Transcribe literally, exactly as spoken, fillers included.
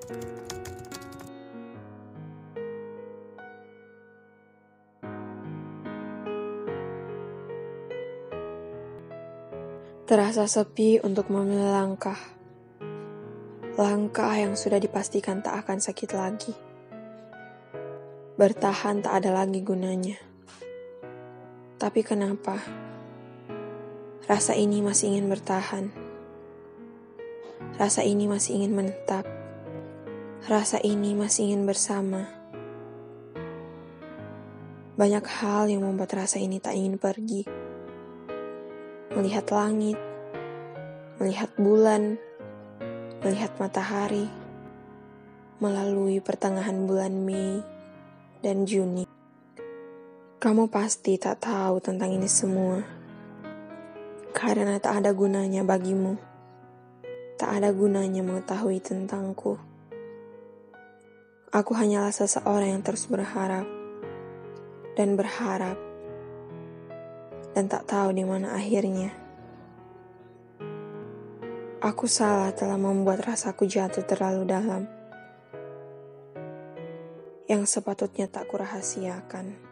Terasa sepi untuk memilih langkah. Langkah yang sudah dipastikan tak akan sakit lagi. Bertahan tak ada lagi gunanya. Tapi kenapa? Rasa ini masih ingin bertahan. Rasa ini masih ingin menetap. Rasa ini masih ingin bersama. Banyak hal yang membuat rasa ini tak ingin pergi. Melihat langit, melihat bulan, melihat matahari, melalui pertengahan bulan Mei dan Juni. Kamu pasti tak tahu tentang ini semua, karena tak ada gunanya bagimu. Tak ada gunanya mengetahui tentangku. Aku hanyalah seseorang yang terus berharap dan berharap dan tak tahu di mana akhirnya. Aku salah telah membuat rasaku jatuh terlalu dalam, yang sepatutnya tak kurahasiakan.